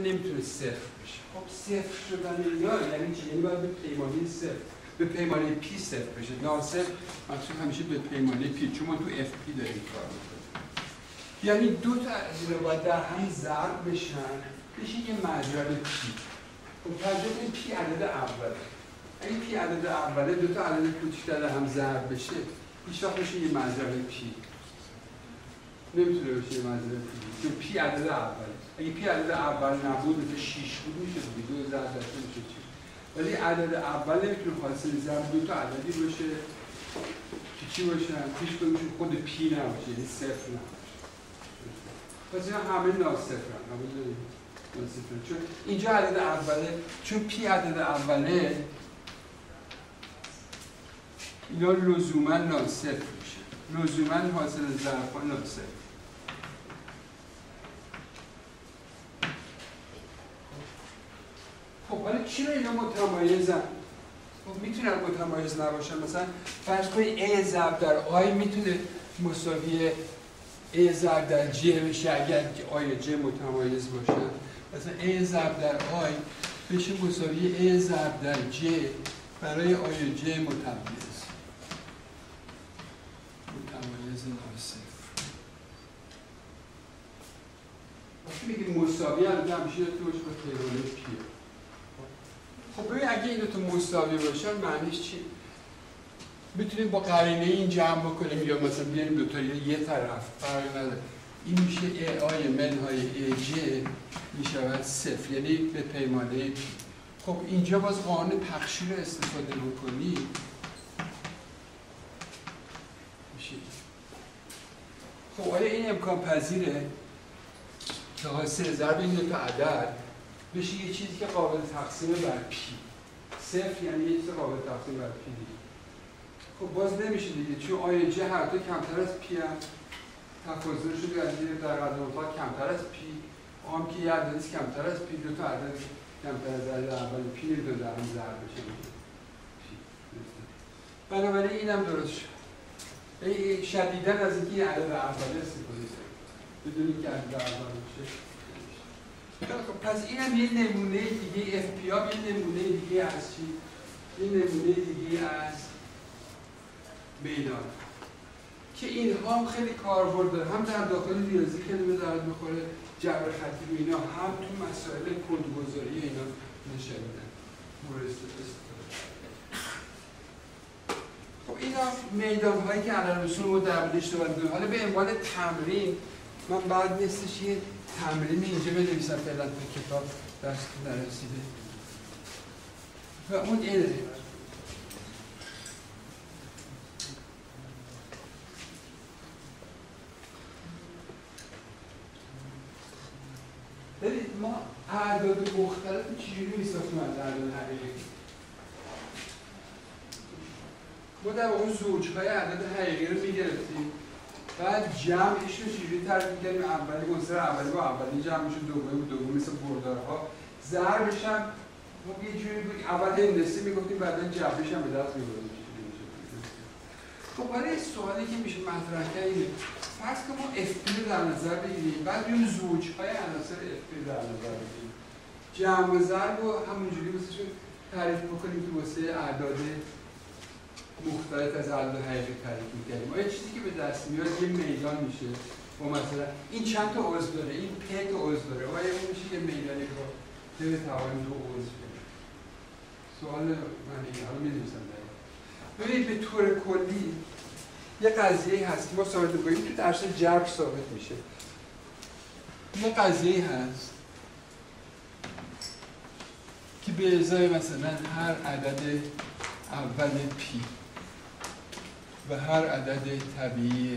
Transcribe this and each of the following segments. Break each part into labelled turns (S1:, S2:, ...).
S1: نمیتونه صفر بشه. خب صفر شدن اینا یعنی چی؟ یعنی باید به پیمانه صفر، به پیمانه پی صفر بشه. ناصفر مقصود همیشه به پیمانه پی، چون ما تو اف پی داریم کار میکنیم. یعنی دو تا عدد باید در هم ضرب بشن بشه یه مجرد پی. خب توجه کنید پی عدد اوله. اگه پی عدد اوله دو تا عدد کوچیک در هم ضرب بشه هیچ وقت میشه یه مجرد پی. نمیتونه بشه یه مجرد پی. چون پی عدد اوله. اگه پی عدد اول نبود 6 بود میشه دیگه 2 ضرب داشته میشه چی؟ ولی عدد اول نمیتونه حاصل ضرب دو تا عددی باشه که چی باشن؟ پیش کنیشون خود پی نباشه، یعنی صفر نباشه. پس اینا همه ناصفرن. ناصفرن. چون اینجا عدد اوله، چون پی عدد اوله اینا لزوما ناصفر میشه. لزوما حاصل ضرب ها ناصفر. خب حالا چرا اینا متمایزن؟ خب میتونن متمایز نباشن. مثلا فرض کنید A ضرب در I میتونه مساوی A ضرب در J بشه اگر I و J متمایز باشن. مثلا A ضرب در I بشه مساوی A ضرب در J برای I و J متمایز ناصفر. وقتی میگیم مساوی همیشه توش با پیمانه پیه. خب ببین اگه این دو تا مساوی باشن معنیش چی؟ میتونیم با قرینه این جمع بکنیم یا مثلا بیاریم دو تا یه طرف فرقی نداره. این میشه ای آی منهای ای جی میشود صفر، یعنی به پیمانه پی. خب اینجا باز قانون پخشی رو استفاده بکنی میشه. خب آیا این امکان پذیره که حاصل ضرب این دو تا عدد بشه یه چیزی که قابل تقسیم بر پی؟ صفر یعنی یه چیز قابل تقسیم بر پی دیگه. خب باز نمیشه دیگه، چون آی جه هر دو کمتر از پی هم تفاضلش رو در قدم اتاق کمتر از پی، هم که یه عددیست کمتر از پی، دو تا عدد کمتر از عدد اول پی دو در هم ضرب بشه پی. بنابراین اینم درست شد. شدیداً از اینکه یه عدد اوله استفاده کنید بدونید که عدد اول بشه. پس این هم یه نمونه دیگه اف پی ها، یه نمونه دیگه از چی؟ یه نمونه دیگه از میدان که اینها هم خیلی کاربرد داره، هم در داخل ریاضی خیلی به درد میخوره، جبر خطی و اینا، هم تو مسائل کدگذاری اینا نشدن مورد استفاده. خب اینا میدان هایی که علل رسول ما در موردش صحبت می‌کنیم. حالا به عنوان تمرین من بعد نیستش یه تمرین اینجا بنویسم فعلا تو کتاب دست نرسیده و اون اینه. ببینید ما اعداد مختلف چجوری می‌ساختیم از اعداد حقیقی؟ ما در واقع زوج‌های اعداد حقیقی رو می‌گرفتیم، بعد جمعش رو چجوری تعریف می‌کردیم؟ اولی عنصر اولی با اولی جمع میشه، دومی با دومی، مثل بردارها. ضربش هم ما یه جوری بود اول هندسی میگفتیم بعدا جبرش هم به دست می‌آوردیم. خب برای سوالی که میشه مطرح کرد اینه، فرض که ما اف پی رو در نظر بگیریم، بعد بیایم زوج‌های عناصر اف پی رو در نظر بگیریم. جمع و ضرب رو همونجوری واسهشون تعریف بکنیم که واسه اعداد مختلف از اعداد حقیقی تعریف می‌کردیم. آیا چیزی که به دست میاد یه میدان میشه با مثلا این چند تا عضو داره، این 5 تا عضو داره، آیا اون میشه یه میدانی که بتوانیم دو عضو بدیم؟ سوال من اینه، حالا می‌نویسم دقیقاً. ببینید به طور کلی یه قضیه هست که ما ثابت می‌کنیم تو درس جبر ثابت میشه. یه قضیه هست که به ازای مثلا هر عدد اول پی و هر عدد طبیعی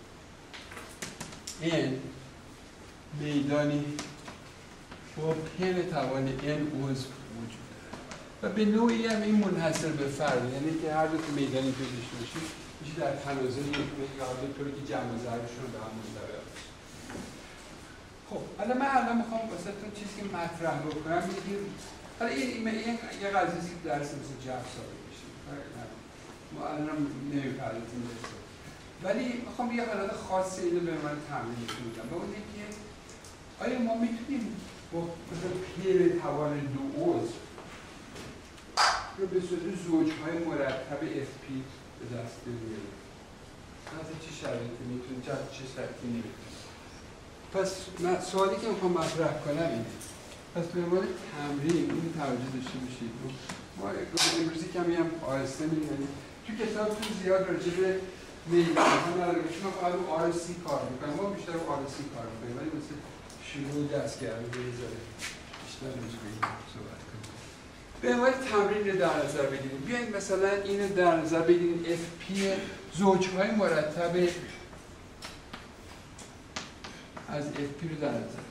S1: n میدانی با پی توان n عضو وجود داره و به نوعی هم این منحصر به فرد، یعنی که هر دو تا میدانی که داشته باشید میشه در تناظر یک طوری که جمع و ضربشون رو به هم منضبط بشه. خب حالا من الان میخوام واسهتون چیزی که مطرح بکنم بگیم، حالا این یه قضیه است که درس مثل جبر ثابت میشه، ما الان نمی‌پردازیم بهش، ولی میخوام یه حالت خاصی اینو به من تمرین کنم. با اون اینکه آیا ما میتونیم با مثلا پی توان دو عضو رو به صورت زوجهای مرتب FP به دست بیاریم. مثلا چه شرایطی میتونه چه شرایطی نمیتونه. پس سوالی که میخوام مطرح کنم اینه. پس به عنوان تمرین این توجه داشته باشید. ما امروزی کمی هم آهسته می‌ریم. تو کتابتون زیاد راجع به میدان‌ها نداره که ما فقط رو RC کار می‌کنیم. ما بیشتر رو RC کار می‌کنیم. ولی مثل شروع دستگرمی بذاره بیشتر راجع به این صحبت کنیم. به عنوان تمرین رو در نظر بگیریم. بیاین مثلا اینو در نظر بگیریم FP زوجهای مرتب از FP رو در نظر.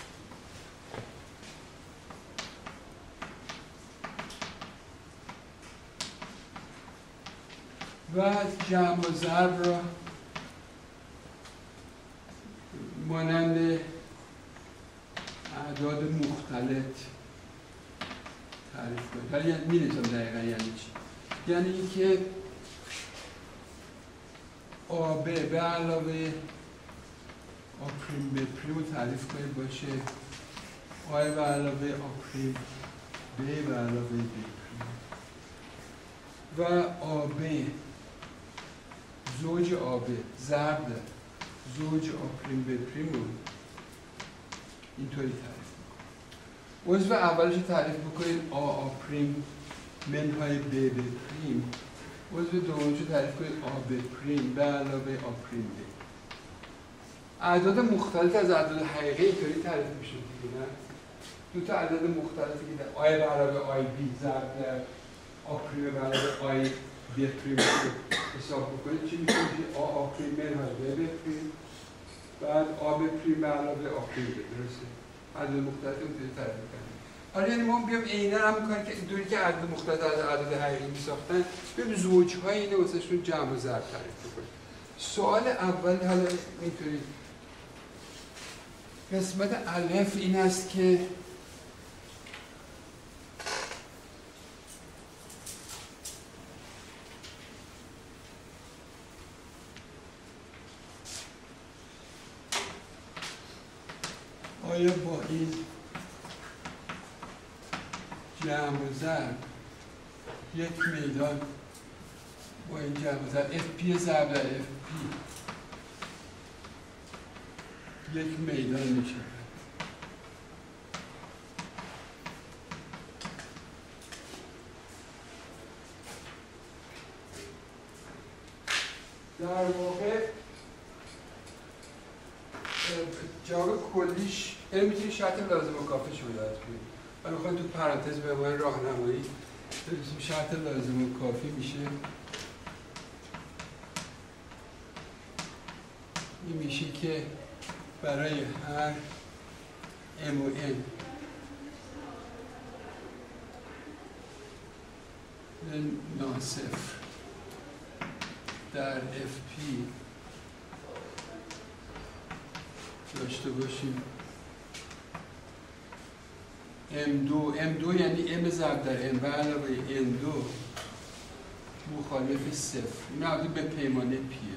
S1: و جمع و ضرب را مانند اعداد مختلط تعریف کنید. ولی می‌دونم دقیقا یعنی چی. یعنی اینکه AB به علاوه A پریم B پریم رو تعریف کنید باشه A به علاوه A پریم B به علاوه B پریم و AB زوج AB ضرب زوج A پریم B پریم رو اینطوری تعریف میکنید. عضو اولش رو تعریف بکنید A پریم منهای B B پریم. عضو دومش رو تعریف کنید A B پریم به علاوه A پریم B. اعداد مختلف از اعداد حقیقی اینطوری تعریف میشه دیگه نه؟ دو تا اعداد مختلفی که در آی به علاوه آی بی ضرب در آ پریم به علاوه آی بی پریم حساب بکنید چی میشه؟ آ پریم منهای بی بی پریم بعد آ بی پریم به علاوه آ پریم بی. درسته؟ اعداد مختلف اینطوری تعریف میکنیم. حالا یعنی ما بیام عیناً هم میکنیم که دوری که اعداد مختلف از اعداد حقیقی میساختن بیام زوج‌های اینو واسهشون جمع و ضرب تعریف بکنیم. سوال اول حالا اینطوری قسمت الف این است که آیا با این جمع و ضرب یک میدان با این جمع و ضرب FP ضرب در FP یک میدان میشه. در واقع جواب کلیش یعنی میتونی شرط لازم و کافی شو هدایت کنید. ولی میخوایم تو پرانتز به عنوان راهنمایی بنویسیم شرط لازم و کافی میشه این میشه که برای هر M و N ناصفر در FP داشته باشیم M2 یعنی M ضرب در N به علاوه N2 مخالف صفر. این عبدی به پیمانه پیه.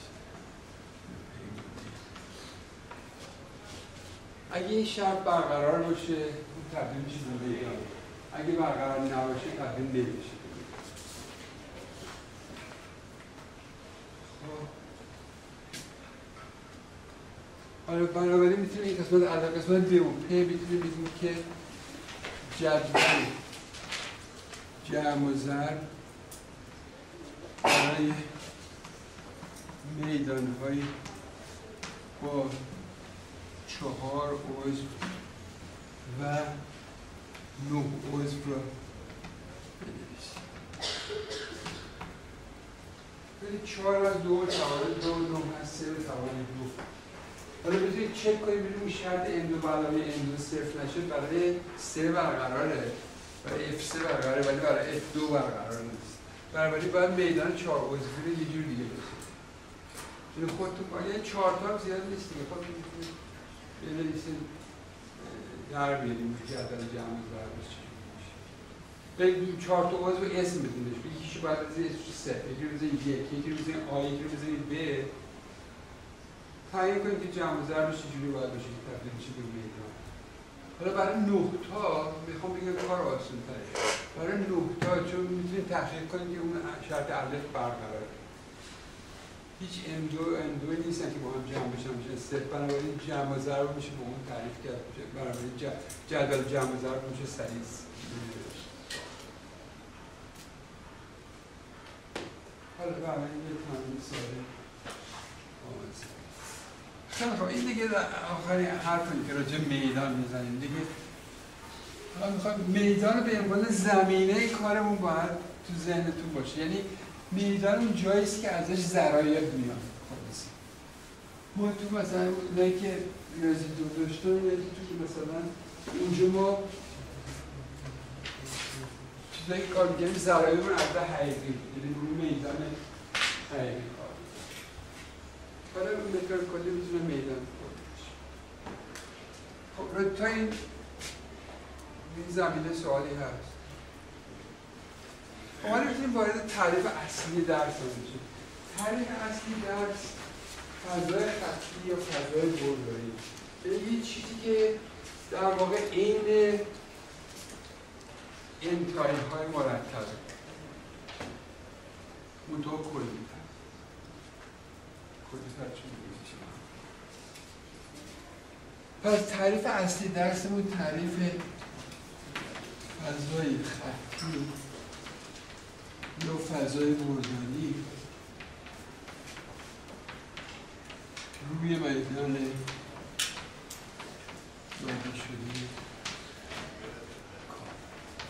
S1: اگه این شرط برقرار باشه تبدیل میشه به میدان. اگه برقرار نباشه تبدیل نمیشه. حالا بنابراین میتونیم این قسمت علاوه قسمت D و P میتونیم بگیم که جدول جمع و ضرب برای میدان‌های با 4 عضو و 9 عضو را بنویسیم. ولی 4 از 2 توان 2 9 از 3 توان 2. حالا بذارید چک کنیم ببینیم شرط N2 به علاوه N2 صفر نشد برای 3 برقراره برای F3 برقراره ولی برای F2 برقرار نیست. بنابراین باید میدان 4 عضوی رو یه جور دیگه بسید. اینو خودتون کنید. یعنی 4 تا هم زیاد نیست دیگه. خب بنویسید در بیاریم جدول جمع و ضربش چجوری میشه. برید 4 تا عضو اسم بدونش. یکیشو باید بذارید اسمش 3، یکی رو بذارید 1، یکی رو بذارید A، یکی رو بذارید B. تعیین کنید که جمع و ضربش چجوری باید باشه که تبدیل بشه به میدان. حالا برای 9 تا میخوام بگم کار آسان تره. برای 9 تا چون میتونید تحقیق کنید که اون شرط الف برقراره. هیچ M2 نیستن که با هم جمع بشن میشه صفر، بنابراین جمع و ضرب میشه با اون تعریف کرد میشه، بنابراین جدول جمع و ضرب میشه سریع. حالا برای این یه تمرین ساده خیلی خوب. این دیگه آخرین حرفی که راجع میدان میزنیم دیگه. حالا میخوایم میدان به عنوان زمینه کارمون باید تو ذهنتون باشه. یعنی میدان اون جاییست که ازش ذرایع میاد. ما تو مثلا اونایی که ریاضی دو داشتن تو مثلا اونجا ما چیزایی که کار میکنیم ذرایعمون از حقیقی، یعنی روی میدان حقیقی کار. حالا به طور کلی میتونه میدان خب تا این زمینه سوالی هست. حالا میتونیم وارد تعریف اصلی درس بشیم. تعریف اصلی درس فضای خطی یا فضای برداری، یعنی یه چیزی که در واقع عین انتایهای مرتبه منطقه کلی‌تر چون میگه. پس تعریف اصلی درسمون تعریف فضای خطی یا فضای برداری روی میدان داده شده کار.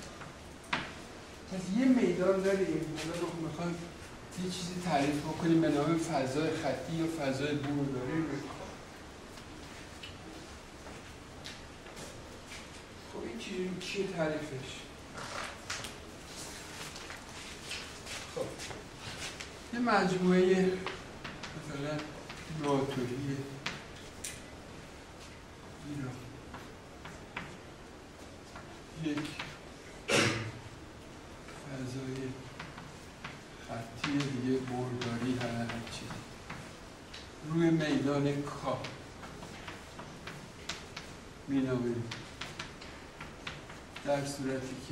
S1: پس یه میدان داریم، حالا رو میخوایم یه چیزی تعریف بکنیم به نام فضای خطی یا فضای برداری روی کار. خب این چیه تعریفش؟ خب یه مجموعه مثلا ناتوریه اینا یک فضای خطی دیگه برداری هر چیز روی میدان کار مینامیم، در صورتی که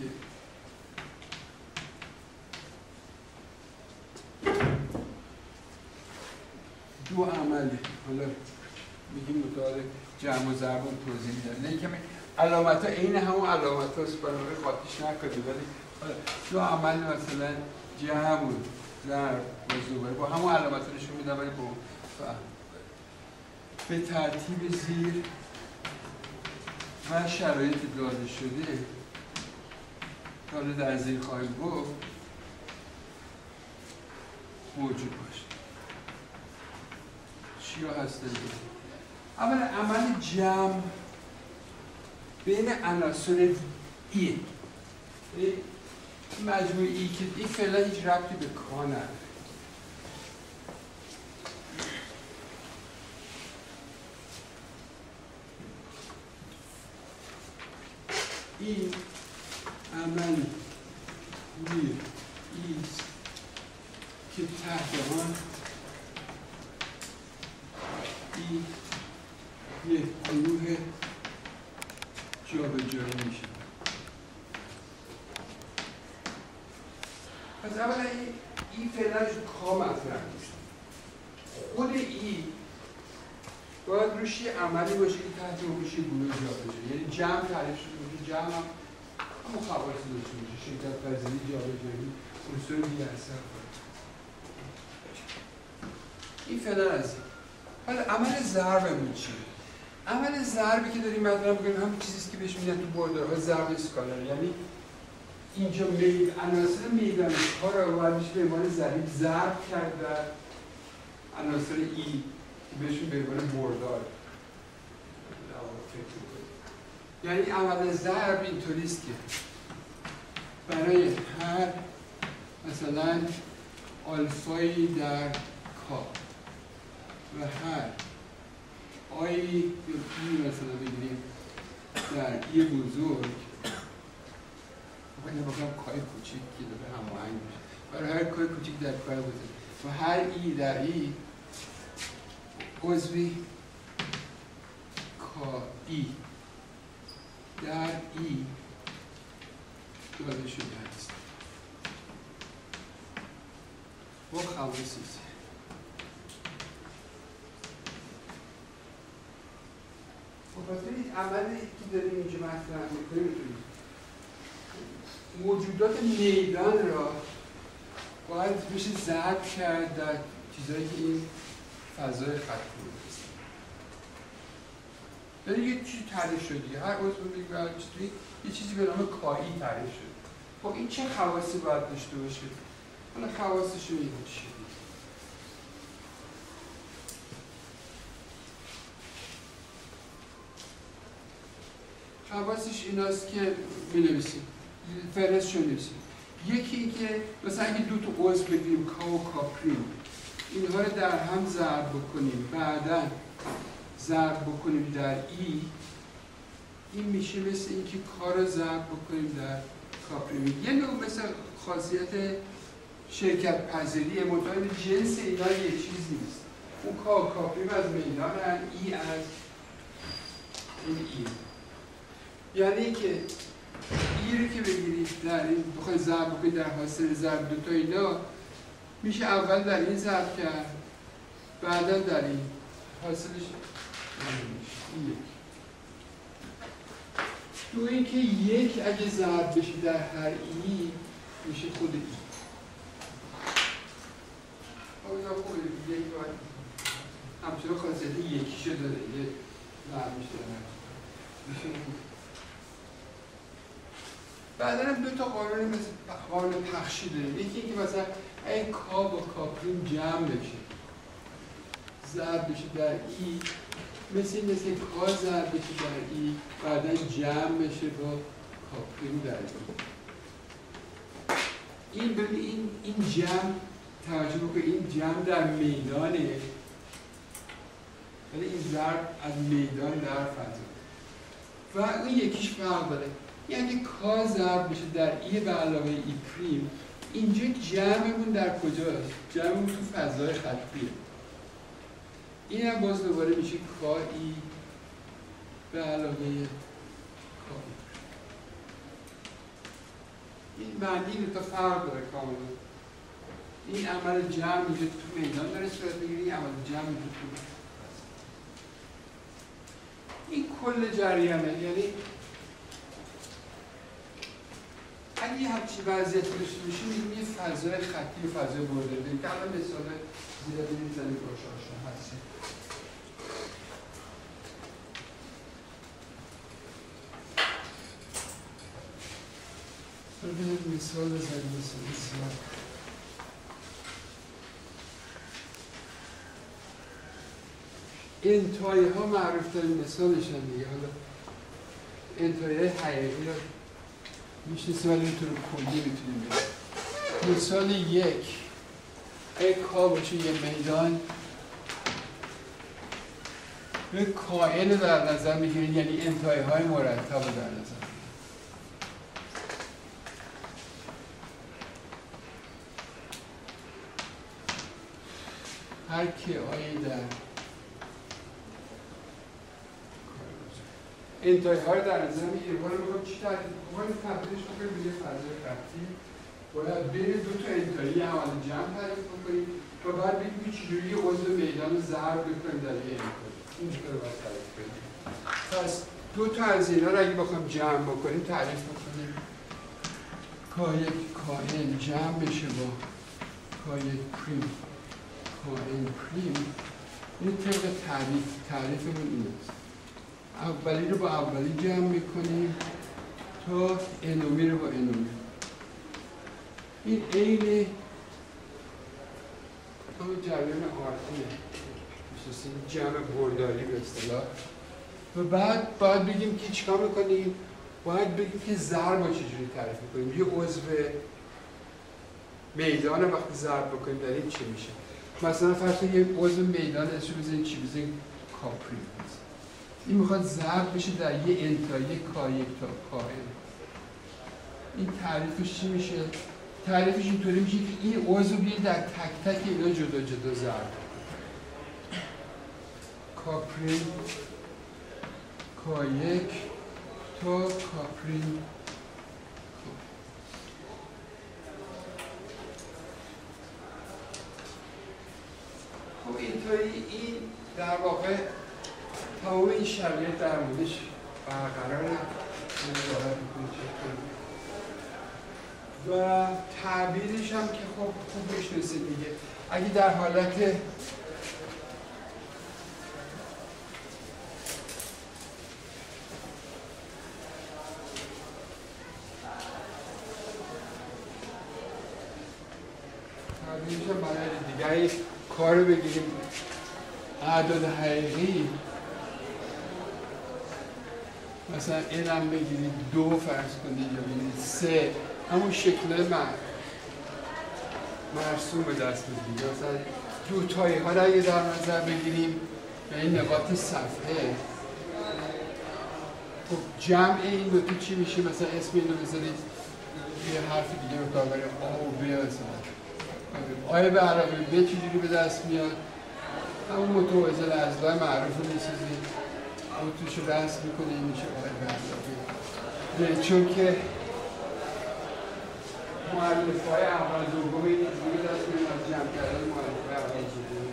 S1: دو عمله، حالا میگیم مطابق جمع و ضرب توضیح میدن، نه کمی علامت ها عین همون علامت هاست، بنابراین قاطیش نکنید، ولی دو عمل مثلا جمع و ضرب و زبر با همون علامت ها نشون میدن، ولی با به ترتیب زیر و شرایط داده شده که حالا در زیر خواهیم گفت موجود باشه. چیا هستن؟ اول عمل جمع بین عناصر ای مجموعه ای که این فعلا هیچ ربطی به کار نداره. این عمل روی ایست که تحت آن این یک گروه جابجایی میشه. پس اولا این فعلا کام مطرح نیست. خود ای باید روش یه عملی باشه که تحت روش یه گروه جابجایی، یعنی جمع تعریف شده باشه، جمع هم همون خواصی داشته باشه، شرکت پذیری، جابجایی، اصول بی‌اثر کنه. این فعلا از این. حالا عمل ضربمون چیه؟ عمل ضربی که داریم مطرح می‌کنیم همون چیزیست که بهش میگن تو بردارها ضرب اسکالار، یعنی اینجا عناصر میدان کار رو باید میشه به عنوان ضرب کرد و عناصر ای که بهشون به عنوان بردار. یعنی عمل ضرب اینطوریست که برای هر مثلا آلفایی در کار و هر آی یا پی مثلا بگیریم در ای بزرگ، باید بگم کای کوچیک که به هماهنگ میشه، برای هر کای کوچیک در کای بزرگ و هر ای در ای عضوی کایی در ای داده شده است با خواص خب این عملی که داریم اینجا مطرح میکنیم موجودات میدان را باید بشه ضرب کرد در چیزایی که این فضای خطی هست. یعنی یه چیزی تعریف شدی، هر عضو میگه یه چیزی به نام کایی تعریف شد. خب این چه خواصی باید داشته باشه؟ حالا خواصش رو میگه چیه؟ خواصش ایناست که می‌نویسیم. فهرست شو نویسیم. یکی این که مثلا اگه دو تا عضو بگیریم کا و کاپریم، اینها رو در هم ضرب بکنیم، بعدا ضرب بکنیم در ای، این میشه مثل اینکه کا رو ضرب بکنیم در کاپریم. یه نوع مثل خاصیت شرکت پذیری مطابق جنس اینا یه چیز نیست. اون کا و کاپریم از میدان ای از این ای. یعنی که ای رو که بگیرید در این بخواید ضرب بکنید در حاصل ضرب دوتا اینا میشه اول در این ضرب کرد بعدا در این حاصلش این یک. دو این که یک اگه ضرب بشه در هر ای میشه خود ای. خب اینا خوبه یک باید همچنان خاصیت یکیشو داره یه ضربش داره میشه بعدا هم دو تا قانون مثل قانون پخشی داریم. یکی اینکه مثلا این کا با کاپریم جمع بشه ضرب بشه در ای مثل کا ضرب بشه در ای بعدا جمع بشه با کاپریم در ای. این جمع توجه بکنید این جمع در میدانه ولی این ضرب از میدان در فضا و اون یکیش فرق داره. یعنی کا ضرب بشه در ای به علاوه ای پریم اینجا جمعمون در کجاست؟ جمعمون تو فضای خطیه. این هم باز دوباره میشه کا ای به علاوه کا ای. این معنی دو تا فرق داره کاملا. این عمل جمع میشه تو میدان داره صورت بگیره، این عمل جمع میشه تو فضا. این کل جریانه. یعنی اگه یه همچین وضعیتی داشته باشیم میگیم یه فضای خطی و فضای برده داریم که الان مثال زیادی میزنیم باش آشنا هستیم. ببینید مثال بزنیم مثال انتهای ها معروف ترین مثالشن دیگه. حالا انتهای حقیقی رو میشنیسیم ولی اینطور کلی میتونیم بگیم. مثال یک اگه کا باشه یه میدان به کائن رو در نظر میگیرید یعنی انتهای های مرتب رو در نظر هر که آیی در انتهای ها رو در نظر میگیریم. حالا میخوام چی تعریف کنیم؟ تبدیلش بکنیم به یه فضای خطی. باید بین دو تا انتهایی عمل جمع تعریف بکنیم و بعد بگیم چجوری یه عضو میدان رو ضرب بکنیم در یه انتهایی. اینجا رو باید تعریف کنیم. پس دو تا از اینا رو اگه بخوام جمع بکنیم تعریف بکنیم. کا1 کائن جمع بشه با کا1 پریم کائن پریم. این طبق تعریفمون این است. اولی رو با اولی جمع میکنیم تا انومی رو با انومی. این عین همون جریان آرتینه میشناسیم جمع برداری به اصطلاح. و بعد باید بگیم که چیکار میکنیم؟ باید بگیم که ضرب رو چجوری تعریف میکنیم. یه عضو میدان وقتی ضرب بکنیم در این چی میشه؟ مثلا فرض کنید یه عضو میدان اسمش بزنید چی؟ بزنید کاپریم. این میخواد ضرب بشه در یه انتهایی کا1 تا کائن. این تعریفش چی میشه؟ تعریفش اینطوری میشه که این عضو بیاد در تک تک اینا جدا جدا ضرب کاپریم کا1 تا کاپرین. خب اینطوری این در واقع تمام این شرایط در موردش برقراره و تعبیرش هم که خب خوب بشناسید دیگه. اگه در حالت تعبیرش هم برای دیگه اگه کار بگیریم اعداد حقیقی مثلا این هم بگیرید 2 فرض کنید یا بگیرید 3 همون شکل مرسوم به دست بگیرید. مثلا دوتایی ها را اگه در نظر بگیریم به این نقاط صفحه خب جمع این دوتا چی میشه؟ مثلا اسم این رو بذارید یه حرف دیگه رو کار بریم آ و ب مثلا آیا به علاوه ب چجوری به دست میاد؟ همون متوازن اجزای معروف رو میسازید و توش رو رسم میکنه این میشه آیا به علاوه ب چون که مؤلف های اول دوم این دیگه دست میاد از جمع کردن مؤلف های اول دوم.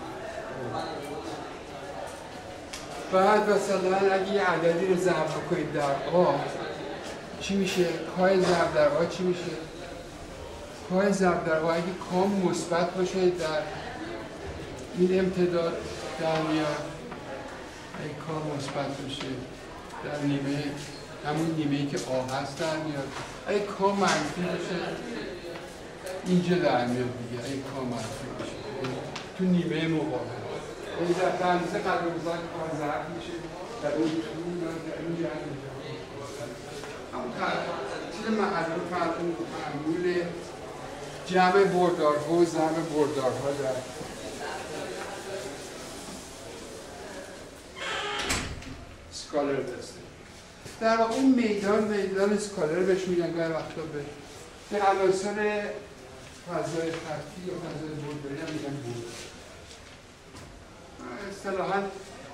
S1: بعد مثلا اگه یه عددی رو ضرب بکنید در آ چی میشه؟ کای ضرب در آ چی میشه؟ کای ضرب در آ اگه کام مثبت باشه در این امتداد در میاد، اگه کام مثبت باشه در نیمه همون نیمه‌ای که آ هست در میاد، اگه کام منفی باشه اینجا در میاد دیگه. اگه کام منفی باشه تو نیمه مقابل این در اندازه قدر بزرگ کار ضرب میشه در اون تو در اینجا همون چیز معمول جمع بردارها و ضرب بردارها در اسکالر دسته. در واقع اون میدان اسکالر بهش میگن گاهی وقتا به عناصر فضای خطی یا فضای برداری هم میگن برد. اصطلاحاً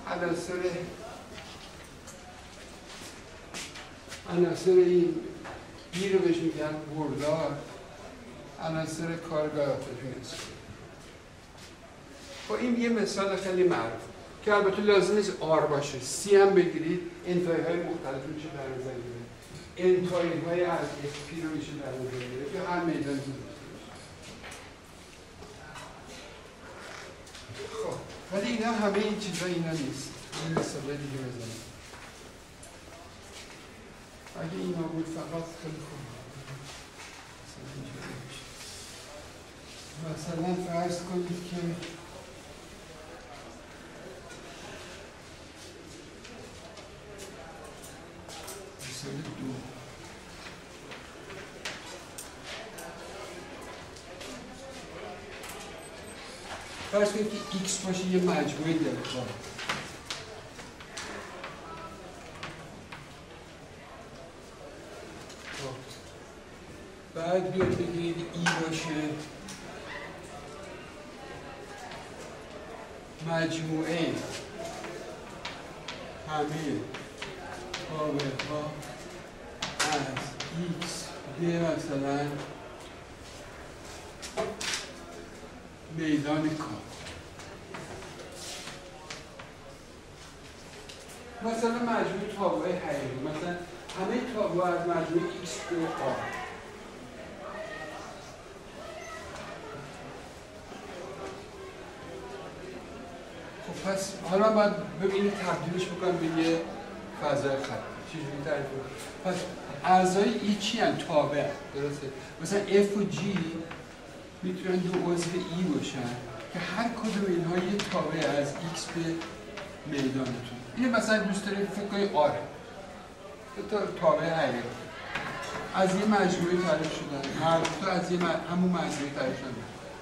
S1: عناصر این بی رو بهش میگن بردار، عناصر کارگاه بهش. خب این یه مثال خیلی معروف که البته لازم نیست آر باشه، سی هم بگیرید انتهای های مختلف میشه در نظر گرفت، انتهای های از اسپی رو میشه در نظر گرفت یا هر میدانی خب ولی اینا همه این چیزا اینا نیست. این مثاله دیگه بزنیم. اگه اینا بود فقط خیلی خوب. مثلا فرض کنید که مثال 2 فرض کنید که x باشه یه مجموعه دلتا. بعد بیاد بگید ای باشه مجموعه همه تابع ها از x به مثلا میدان کار. مثلا مجموعه تابع حقیقی، مثلا همه تابع از مجموعه x به آ. خب پس حالا باید ببینید تبدیلش بکنم به یه فضای خطی. چجوری تعریف کنم؟ پس اعضای ای چی هستند؟ تابع، درسته؟ مثلا F و G میتونن دو عضو ای باشن که هر کدوم اینها یه تابع از X به میدانتون. این مثلا دوست دارید فکر کنید آره. دو تا تابع حقیقی از یه مجموعه تعریف شدن. هر دو از یه همون مجموعه تعریف شدن.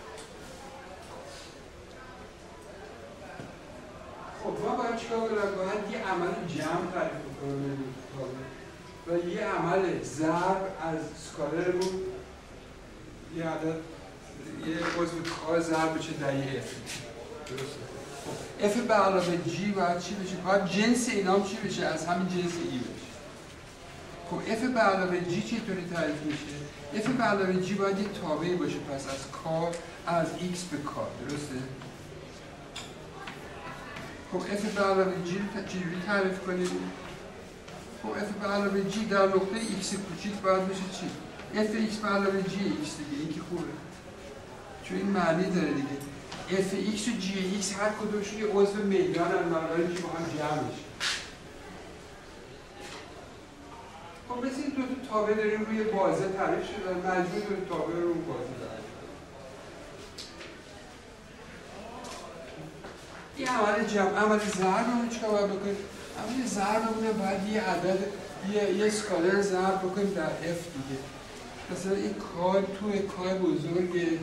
S1: خب ما باید چیکار کنیم؟ باید یه عمل جمع تعریف کنیم و یه عمل ضرب از اسکالرمون یه عدد یه عضو کار ضرب بشه در یه اف. درسته؟ اف به علاوه جی باید چی بشه؟ باید جنس اینا هم چی بشه؟ از همین جنس ای بشه. خب f به علاوه g چطوری تعریف میشه؟ f به علاوه g باید یه تابعی باشه پس از k از x به k، درسته؟ خب f به علاوه g چجوری تعریف کنیم؟ خب f به علاوه g در نقطه x کوچیک باید بشه چی؟ f x به علاوه g x دیگه، این که خوبه چون این معنی داره دیگه. f x و g x هر کدومشون یه عضو میدان هم بنابراین با هم جمع میشه. خب مثل این دو تا تابع داریم روی بازه تعریف شده، مجموع دو تا تابع رو بازه داریم. این عمل جمع، عمل ضربمون چیکار باید بکنیم؟ عمل ضربمون باید یه عدد، یه اسکالر ضرب بکنیم در f دیگه. مثلا این کار توی کار بزرگه،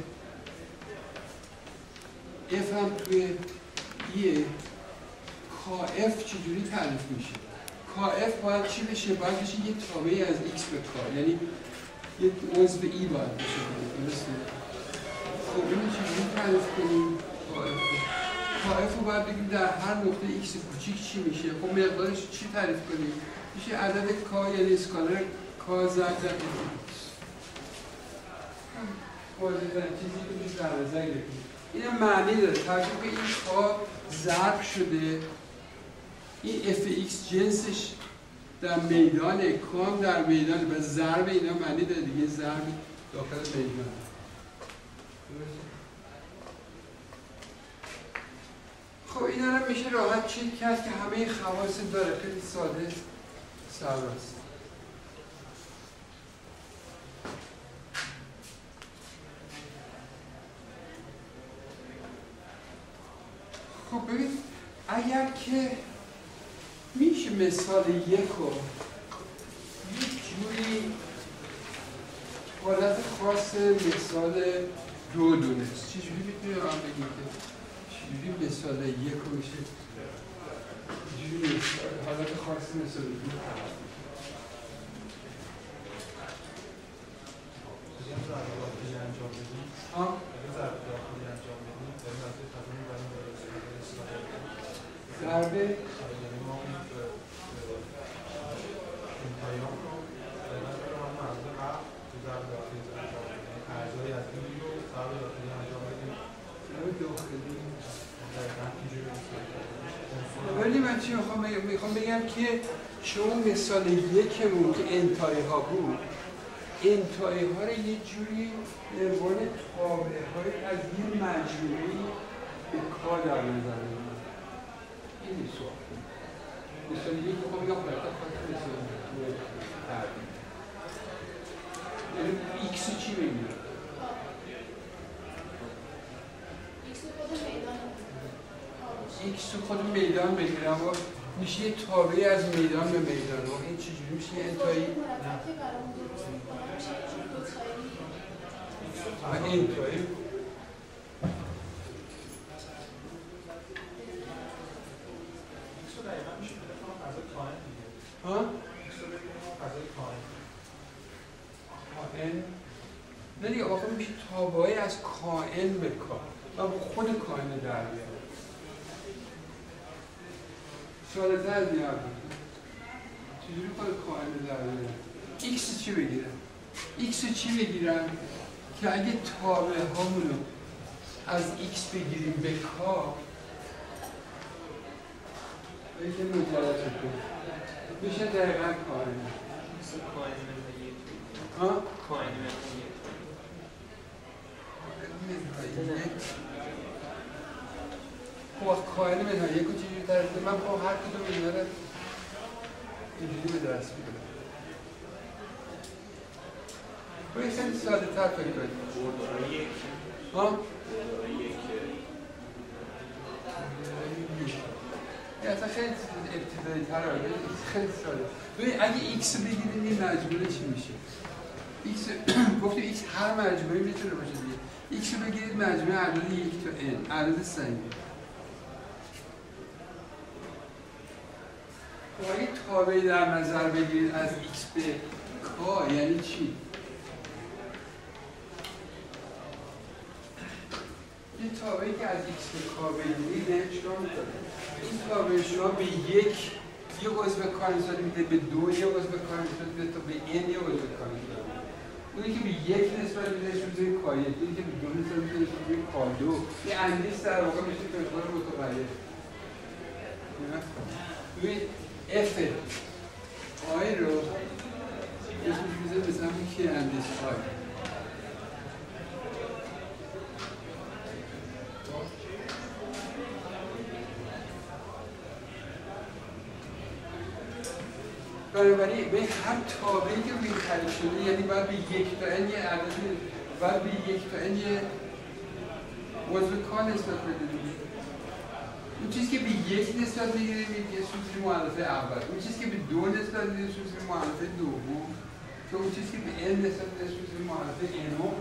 S1: f هم توی یه کا f چجوری تعریف میشه؟ کا f باید چی بشه؟ باید بشه یه تابعی از x به k، یعنی یه عضو e باید بشه، درسته؟ خب اینو چجوری تعریف کنیم؟ کا f رو باید بگیم در هر نقطه x کوچیک چی میشه؟ خب مقدارش چی تعریف کنیم؟ میشه عدد k، یعنی اسکالر k ضرب در f. واضح‌ترین چیزی که میشه در نظر بگیریم. این هم معنی داره، توجه که این کا ضرب شده، این fx جنسش در میدان، کام در میدان، و ضرب اینا معنی داره دیگه، ضرب داخل میدان. خب اینا رو میشه راحت چک کرد که همه خواص داره، خیلی ساده سراست. خب ببین اگر که میشه مثال یک رو یک جوری حالت خاص مثال دو دونست، چجوری میتونی هم بگیم که چجوری مثال یک رو میشه چجوری حالت خاص مثال دو؟ ضربه ولی من چی میخوام بگم که شما مثال یکمون که انتایی ها بود، انتایی ها رو یه جوری عنوان تابعه های از یه مجموعی به کار در نظر میگیریم. این سوال مثال یک رو میگم باید خواهد مثال تردیم، یعنی ایکس چی بگیرم؟ ایکس خود میدان بگیرم و میشه یه تابعی از میدان به میدان و این چجوری میشه یه انتایی؟ و انتایی نه دیگه واقعا میشه تابعی از کائن به کائن و خود کائن در بیاره. ساده تر بیاره چجوری خود کائن در بیاره؟ ایکس چی بگیرم؟ ایکس چی بگیرم که اگه تابع هامونو از ایکس بگیریم به کا یکی مجرد کنیم میشه دقیقا کائن.
S2: مثل کائن منهای یک
S1: ها؟
S2: کائن منهای یک
S1: خب کائن منهای یک رو چجوری تعریف کنیم؟ من خب هر کدوم اینا رو اینجوری به دست می‌گیرم. باید خیلی ساده تر فکر کنیم.
S2: بردارای یک
S1: ها؟
S2: بردارای یک
S1: این اصلا خیلی ابتدایی تر آره، خیلی ساده. ببین اگه ایکس رو بگیریم این مجموعه چی میشه؟ ایکس گفتیم ایکس هر مجموعه میتونه باشه دیگه. ایکس رو بگیرید مجموعه اعداد 1 تا n، اعداد صحیح. خب اگه تابعی در نظر بگیرید از ایکس به k یعنی چی؟ این تابعی که از x به k بگیرید چیکار میکنه؟ این تابع شما به یک یه عضو کانسال میده به 2 یه عضو کانسال میده تا به n یه عضو کانسال میده. اونی که به 1 نسبت میده روی کار 1 اونی که به 2 نسبت میده روی کار 2 یه اندیس در واقع میشه که مقدار متغیر ببین f آی رو اسمش میزه مثلا که اندیس آی بنابراین به هر تابعی که روی خرید شده یعنی باید به 1 تا n یه عدد باید به 1 تا n یه عضو کار نسبت بده. اون چیزی که به 1 نسبت میگیره میگه سوزی مؤلفه اول، اون چیزی که به 2 نسبت میگیره سوزی مؤلفه دوم، که اون چیزی که به n نسبت میگیره سوزی مؤلفه nم.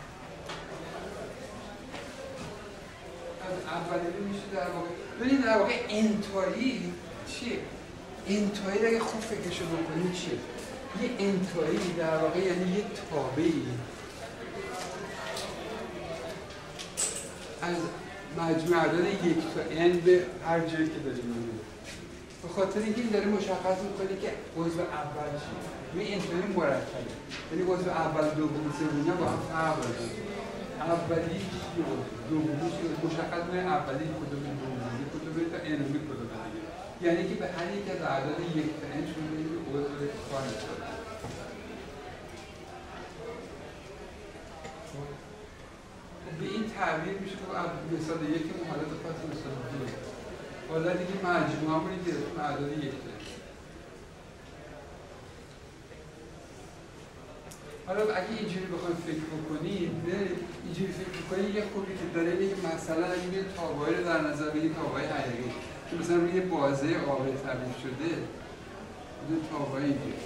S1: از اولی میشه در واقع ببینید در واقع انتایی چیه؟ انتایی اگه خوب فکرشو بکنید چیه؟ یه انتایی در واقع یعنی یه تابعی از مجموع اعداد 1 تا n به هر جایی که داریم می‌بینیم. به خاطر اینکه این داره مشخص می‌کنه که عضو اول چیه. این انتهای مرکبه. یعنی عضو اول دوم سوم با هم فرق داره. اولی چیه؟ دومی چیه؟ مشخص کنه اولی کدومه دومی کدومه تا n کدومه دیگه. یعنی که به هر یک از اعداد 1 تا n شما می‌بینید عضو کار داره. به این تعبیر میشه که مثال یک حالت پس مثال دو حالا دیگه مجموعه همونی گرفتیم اعداد 1 تا حالا اگه اینجوری بخوایم فکر بکنیم اینجوری فکر بکنیم یه خوبی که داره اینه که مثلا اگه یه تابعی رو در نظر بگیریم تابعی حقیقی که مثلا روی بازه آبی تعریف شده یه تابعی دیگه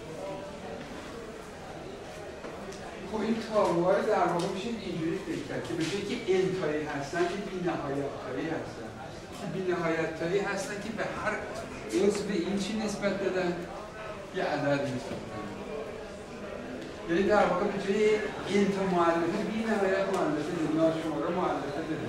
S1: خب این تابع‌ها رو در واقع میشه اینجوری فکر کرد که به جایی که انتایی هستن که بی‌نهایت تایی هستن که بی‌نهایت تایی هستن که به هر عضو این چی نسبت دادن یه عدد نسبت دادن یعنی در واقع به جای انتا مؤلفه بی‌نهایت مؤلفه دادن ناشماره مؤلفه دادن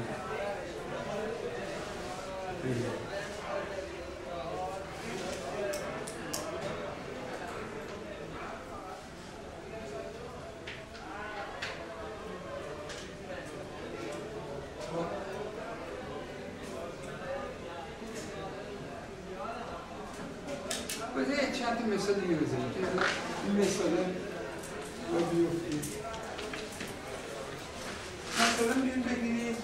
S1: چند تا مثال دیگه بزنیم که این مثال رو بیفتید مثلا بیرون بگیرید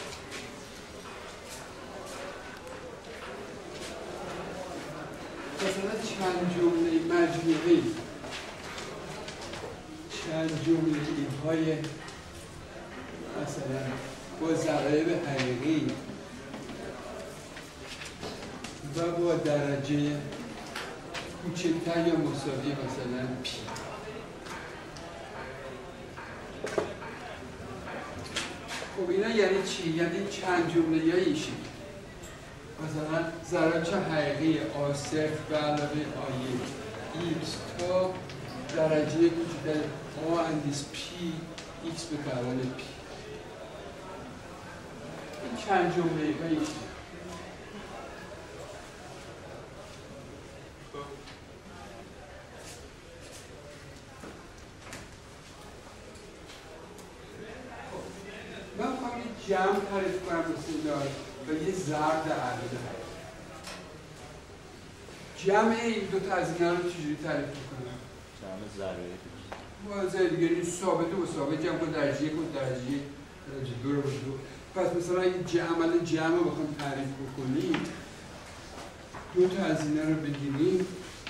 S1: مثلا چند جمله مجموعی چند جمله های مثلا با ضرایب حقیقی و با درجه کوچکتر یا مساوی مثلا پی خب اینا یعنی چی؟ یعنی چند جمله یا این شکل مثلا ضرایب حقیقی A0 به علاوه A1 X تا درجه کوچکتر A اندیس P X به تعداد P این چند جمله یا این شکل جمع تعریف کنم مثل و یه ضرب در اعداد حقیقی جمع این دو تا از اینا رو چجوری تعریف میکنم؟
S3: جمع ضرایب
S1: واضحه دیگه این ثابت و ثابت جمع کن درجه 1 و درجه 2 رو با 2 پس مثلا اگه عمل جمع رو بخوام تعریف بکنیم دو تا از اینا رو بگیریم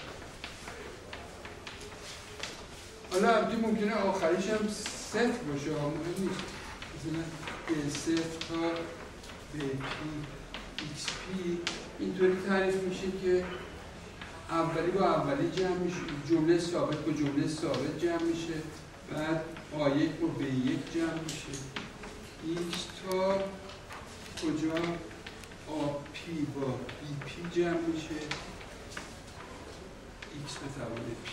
S1: حالا البته ممکنه آخریش هم صفر باشه مهم نیست مثلا صفر تا به پی ایکس پی اینطوری تعریف میشه که اولی با اولی جمع میشه جمله ثابت با جمله ثابت جمع میشه بعد A1 با B1 جمع میشه ایکس تا کجا AP با BP جمع میشه ایکس به توان پی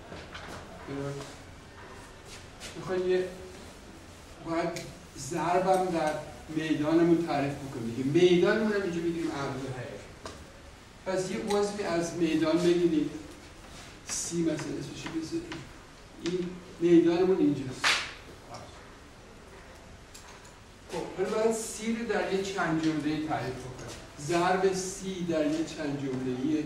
S1: میخوایی یه باید ضربم در میدانمون تعریف بکنیم که میدانمون هم اینجا میگیم اعداد حقیقی پس یه عضوی از میدان بگیرید C مثلا اسمش بذاریم، این میدانمون اینجاست. خب حالا باید C رو در یه چند جمله‌ای تعریف کنم. ضرب C در یه چند جمله‌ای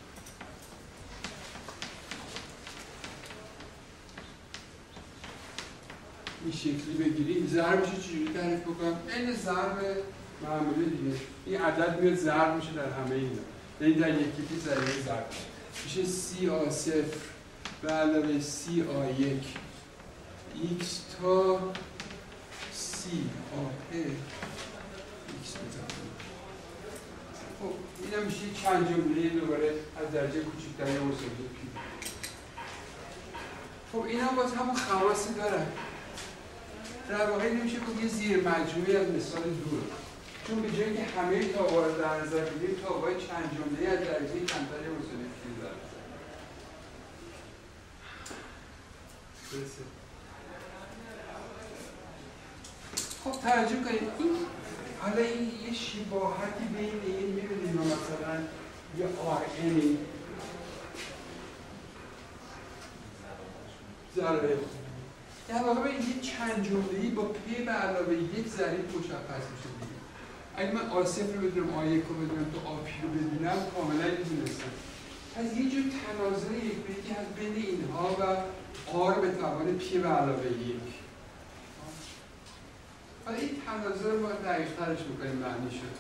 S1: این شکلی بگیریم. ضربش رو چجوری تعریف بکنم؟ این ضرب معمولی دیگه. این عدد میاد ضرب میشه در همه اینا. یعنی در یکی که ضریب ضرب میشه CA0 به علاوه CA1 X تا CA X بزنیم. خب این هم میشه چند جمله دوباره از درجه کوچکتری ارسالی پی. خب این هم باز همون خواصی دارن. در واقع نمیشه که یه زیر مجموعی از مثال دور، چون به جایی که همه تابع‌ها رو در نظر بگیریم تابع‌های چند جمله‌ای از درجه کمتری ارسالی پی دارن. خب توجه کنید این حالا این یه شباهتی بین این می‌بینیم مثلا یه RN ضربه در واقع به یه چند جمله‌ای با P به علاوه یک ضریب مشخص میشه دیگه. اگه من A0 رو بدونم A1 رو بدونم تو AP رو بدونم کاملا میدونستم. پس یه جور تناظر یک به یکی از بین اینها و R به توان P به علاوه یک. حالا این تناظر رو باید دقیق‌ترش بکنیم معنی شد.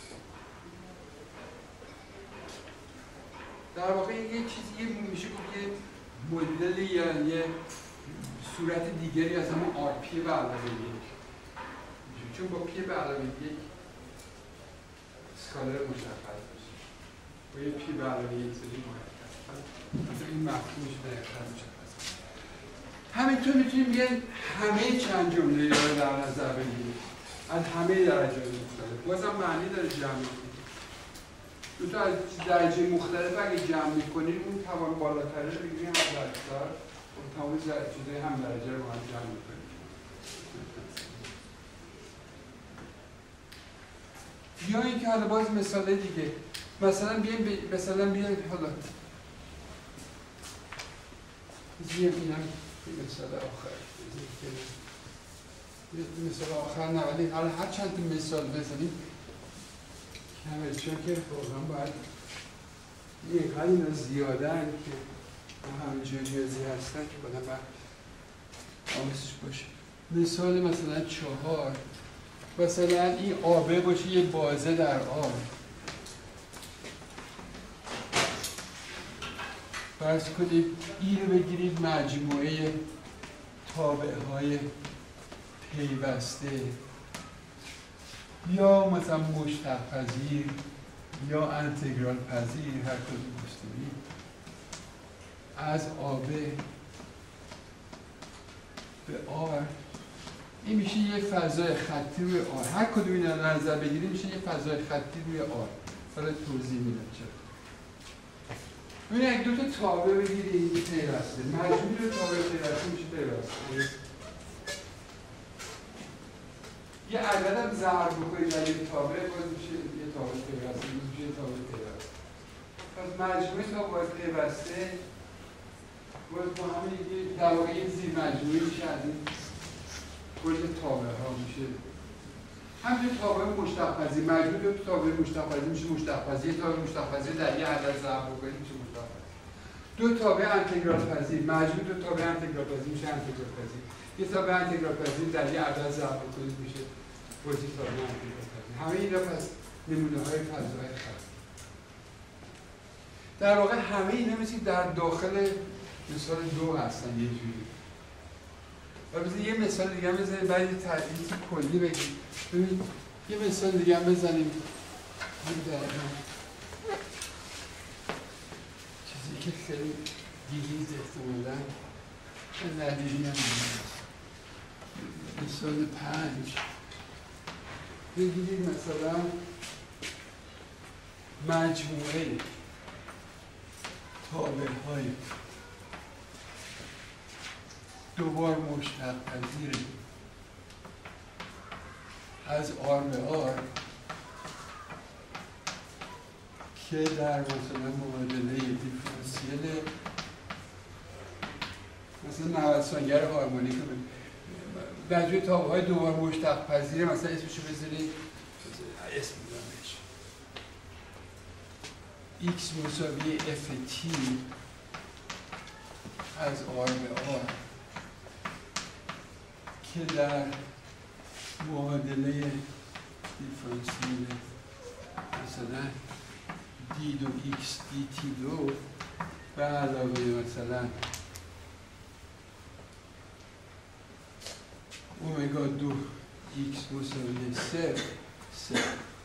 S1: در واقع یه چیزی میشه که یه مدل یا یه صورت دیگری از همون RP به علاوه یک. چون با P به علاوه یک اسکالر مشخص میشه. با یه P به علاوه یک سری مرکز. این مفهومش دقیق‌تر مشخص میشه. همینطور میتونیم بیایم همه چند جمله رو در نظر بگیریم. از همه درجات مختلف. بازم معنی داره جمع کنیم. دو تا از درجه مختلف اگه جمع می‌کنیم اون توان بالاتره رو بگیریم از درجه‌تر تمام چیزای هم درجه رو با هم جمع می‌کنیم. یا اینکه حالا باز مثال دیگه مثلا بیایم حالا اینم مثال آخر مثال آخر نه ولی حالا هر چند تا مثال بزنیم کمه چون که واقعا باید اینقدر اینا زیادن که همه جای ریاضی هستن که باید آموزش باشه. مثال مثلا 4 مثلا این آبه باشه یه بازه در آب. فرض کنید این رو بگیرید مجموعه تابع‌های پیوسته یا مثلا مشتق پذیر یا انتگرال پذیر هر کدوم دوست از آبه به آر. این میشه یه فضای خطی روی آر. هر کدوم اینا رو نظر بگیریم میشه یه فضای خطی روی آر. حالا توضیح میدم چرا. ببینید اگه دو تا تابع بگیریم پیوسته مجموع دو تابع پیوسته میشه پیوسته. یه عددم ضرب بکنید در یک تابع باز میشه یه تابع پیوسته میشه یه تابع پیوسته. پس مجموعه تابع پیوسته باز با همین در واقع یه زیر مجموعه میشه از این کل تابع ها میشه. همچنین تابع مشتق پذیر مجموع دو تابع مشتق پذیر میشه مشتق پذیر. یه تابع مشتق پذیر در یه عدد ضرب بکنید میشه مشتق پذیر. دو تابع انتگرال پذیر مجموع دو تابع انتگرال پذیر میشه انتگرال پذیر. یه تابع انتگرال پذیر در یه عدد ضرب بکنید میشه بازی تابع انتگرال پذیر. همه اینا پس نمونه‌های فضای خطی. در واقع همه اینا مثل در داخل مثال 2 هستن یه جوری. و بذارید یه مثال دیگه هم بزنیم بعد یه تعریف کلی بگیم. ببینید یه مثال دیگه هم بزنیم. چیزی که خیلی دیگیز احتمالاً ندیدی هم مثال 5 بگیرید مثلا مجموعه تابع‌های دوبار مشتق پذیر از آر به آر که در مثلا معادله دیفرانسیل مثلا 90 ثانیه هارمونیک مجموع تابع‌های دوباره مشتق پذیره، مثلا اسمشو بذارید اسم میدونم بهش x مساوی ft از r به r که در معادله دیفرانسیل مثلا d دو x dt دو به علاوه مثلا اومگا دو x مساوی صفر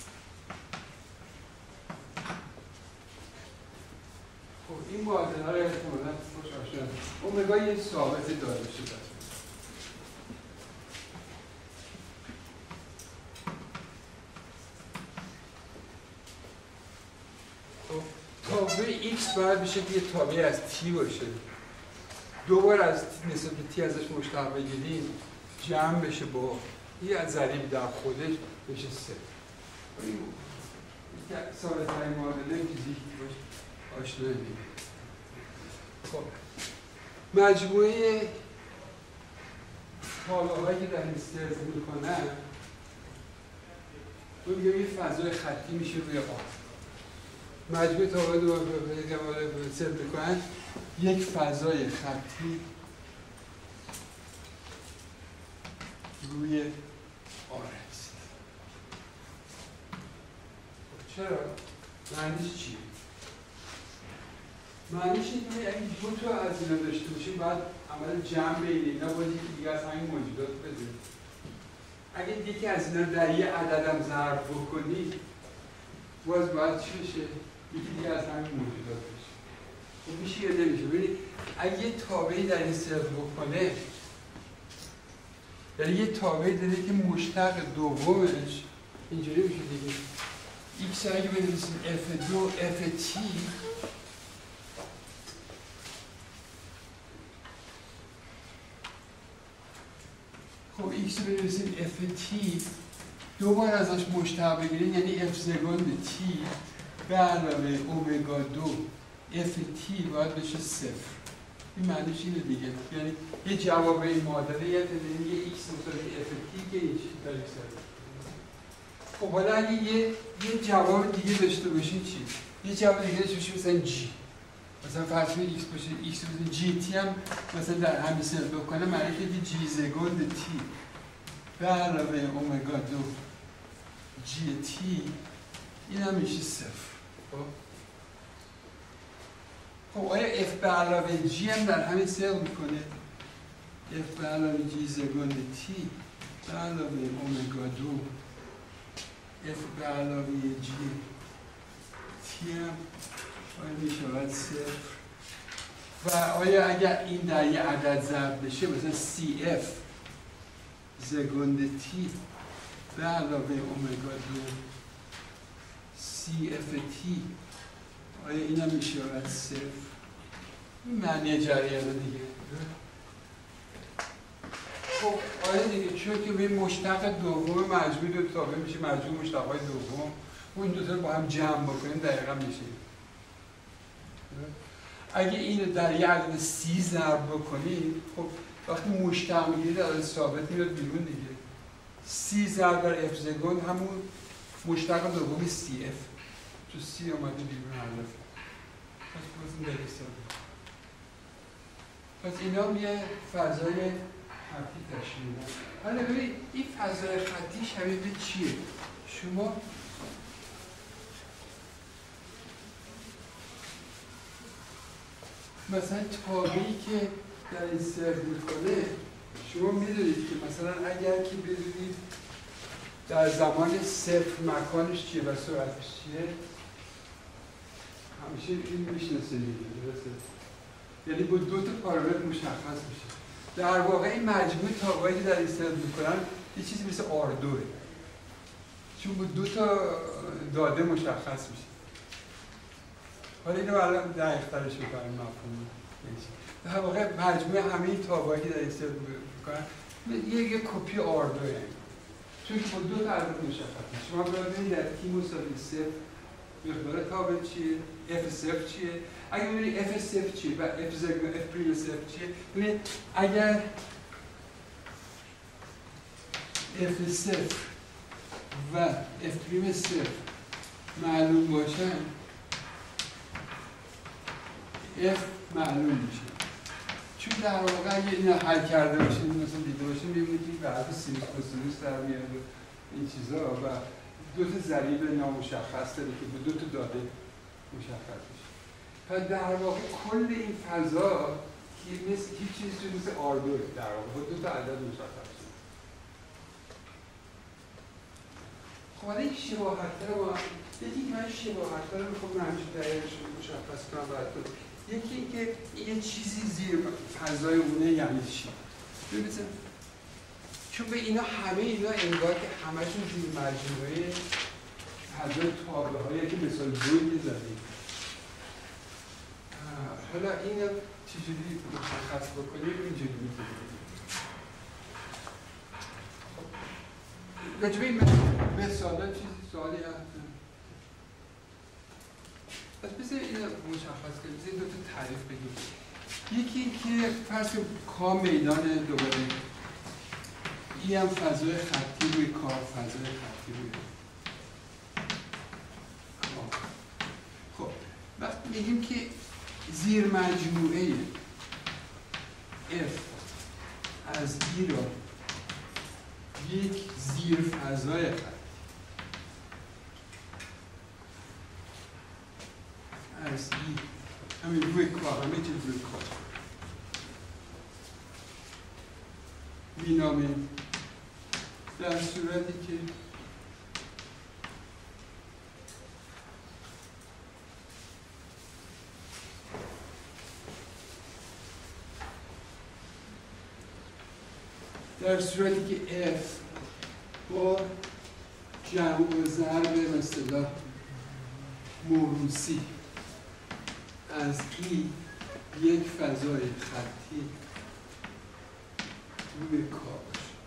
S1: خب این معادله ها رو احتمالاً خوش آشنا اومگا یه ثابت داره شده. خب تابع x باید بشه که یه تابع از t باشه. دوبار از نسبت به t ازش مشتق بگیریم جمع بشه با یه ضریب در خودش بشه صفر. این ثابت ترین معادله فیزیکی باشه آشنا دیگه. خب مجموعه تابع‌هایی که در این سرز میکنن رو میگم یه فضای خطی میشه روی آب. مجموعه تابع‌های که سرز میکنن یک فضای خطی روی آر هست. چرا؟ معنیش چیه؟ معنیش اینه که اگه دو تا از اینا داشته باشیم باید عمل جمع بین اینا باید یکی دیگه از همین موجودات بده. اگه یکی از اینا در یه عددم ضرب بکنی باز باید چی بشه؟ یکی دیگه از همین موجودات بشه. خب میشه یا نمیشه؟ ببینید اگه یه تابعی در این سرز بکنه یعنی یه تابعی داره که مشتق دومش اینجوری میشه دیگه x اگه بنویسیم f2 ft خب x بنویسیم ft دوبار ازش مشتق بگیریم یعنی f سگند t به علاوه اومگا 2 ft باید بشه صفر. این معنیش اینه دیگه، یعنی یه جواب این معادله یه x مساوی ft که این چیزی داره سر. خب حالا اگه یه جواب دیگه داشته باشین چی؟ یه جواب دیگه داشته باشین مثلا g مثلا فرض کنید x باشه x مثلا gt هم مثلا در همین سر بکنه معنی که g سگند t به علاوه اومگا 2 gt این هم میشه صفر. خب آیا f به علاوه g هم در همین سر میکنه؟ f به علاوه g سگند t به علاوه اومگا 2 f به علاوه g t هم آیا میشود صفر؟ و آیا اگر این در یه عدد ضرب بشه مثلا cf سگند t به علاوه اومگا 2 cf t آیا این هم میشود صفر؟ این معنی جریان دیگه. خب آیا دیگه چون که به مشتق دوم مجموع دو تابع میشه مجموع مشتق‌های دوم اون دو تا رو با هم جمع بکنیم دقیقا میشه. اگه اینو در یه عدد 30 ضرب بکنیم خب وقتی مشتق میگیرید عدد ثابت میاد بیرون دیگه. 30 ضرب در f سگند همون مشتق دوم cf تو 30 اومده بیرون حذف. پس اینا هم یه فضای خطی تشکیل میدن. حالا ببینید این فضای خطی شبیه به چیه؟ شما مثلا تابعی که در این سرد میکنه شما میدونید که مثلا اگر که بدونید در زمان صفر مکانش چیه و سرعتش چیه همیشه این میشناسه دیگه. یعنی با دو تا پارامتر مشخص میشه. در واقع این مجموعه تابعی که در این سرد میکنن یه چیزی مثل آردوه چون با دو تا داده مشخص میشه. حالا اینو الان دقیق ترش میکنم مفهوم در واقع مجموعه همه تابعی که در این سرد میکنن یه کپی آردوه چون که با دو تا عدد مشخص میشه. شما ببینید در تی مساوی صفر مقدار تابع چیه؟ F صفر چیه؟ اگه ببینید F صفر چیه و F پریم صفر چیه؟ ببینید اگر F صفر و F پریم صفر معلوم باشن F معلوم میشه. چون در واقع اگه اینا حل کرده باشیم مثلا دیده باشیم می‌بینید که به حرف سینوس کوسینوس در میاد این چیزا و دو تا ضریب نامشخص داره که به دو تا داده مشخص میشه. پس در واقع کل این فضا هیچ چیزی مثل آردوه در واقع با دو تا عدد مشخص شده. خب حالا این شباهت‌ها رو یکی که من شباهت‌ها رو می‌خوام همیشه دقیقش مشخص کنم براتون. یکی اینکه یه چیزی زیر فضای اونه یعنی چی؟ ببینید چون به اینا همه اینا انگار که همشون زیر مجموعه فضای تابع هایی که مثال دوی زدیم. حالا اینو چجوری مشخص بکنیم اینجوری میتونیم. راجبه این مثالا چیزی سوالی هست؟ پس بذار اینو مشخص کنیم، بذار دو تا تعریف بگیم. یکی که فرض کام میدان دوباره این هم فضای خطی روی کار، فضای خطی روی خب وقتی میگیم که زیر مجموعه F از E را یک زیر فضای خطی از E همین روی کار، همه چیز روی کار بینامیم در صورتی که F با جمع و ضرب به اصطلاح موروثی از E یک فضای خطی روی کار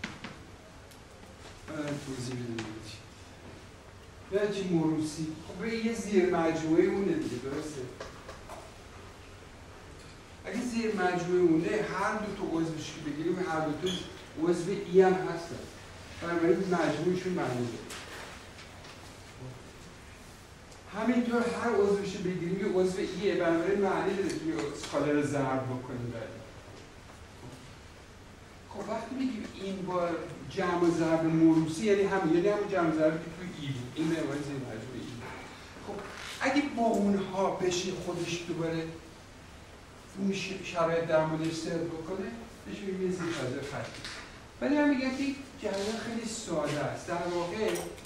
S1: توضیح بدیم چی؟ چی موروثی؟ خب یه زیر مجموعه اونه دیگه، درسته؟ اگه زیر مجموعه اونه هر دو تا عضوش که بگیریم هر دو تا عضو ای هم هستن بنابراین مجموعشون معنی داره. همینطور هر عضوش بگیریم یه عضو ایه بنابراین معنی داره که یه اسکالر رو ضرب بکنیم بعد. خب وقتی میگیم این با جمع و ضرب موروثی یعنی همون جمع و ضرب که توی ای بود، این معماری زیر مجموعه ای. خب اگه با اونها بشه خودش دوباره اون شرایط در موردش صرف بکنه بهش میگیم زیر فضای خطی. ولی هم میگن که جریان خیلی ساده است. در واقع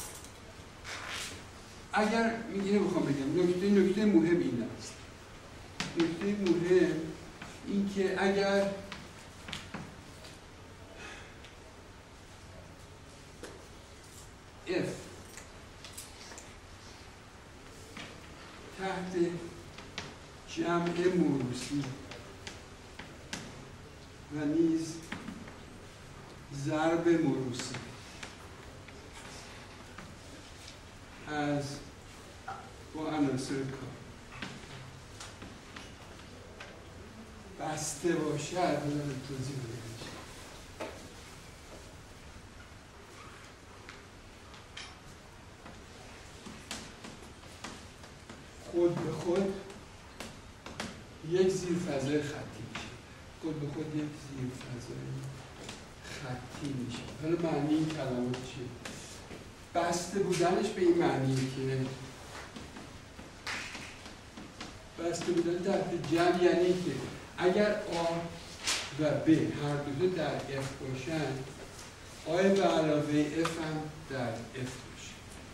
S1: اگر اینو بخوام بگم نکته مهم این است. نکته مهم این که اگر F تحت جمع موروثی و نیز ضرب موروثی از با عناصر کار بسته باشد توضیح بدیم. خود به خود یک زیر فضای خطی میشه. خود به خود یک زیر فضای خطی میشه. حالا معنی این کلمات چیه؟ بسته بودنش به این معنی که بسته بودن تحت جمع یعنی که اگر آ و ب هر دو در F باشن آ به علاوه F هم در F باشه.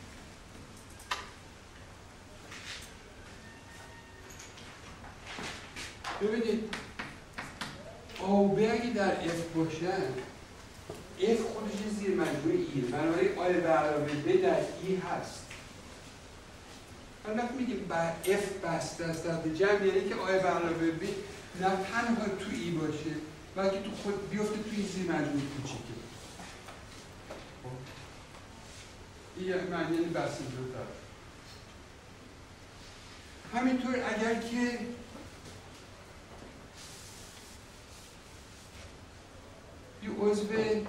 S1: ببینید آ و ب اگه در F باشن F خودش زیر مجموعه ایه بنابراین آ به علاوه ب در ای هست. حالا میگیم F بسته است در جمع یعنی که آ به علاوه ب نه تنها تو ای باشه بلکه تو خود بیفته توی زیر مجموعه کوچیکه. این معنی بسته دو طرف. همینطور اگر که یه عضو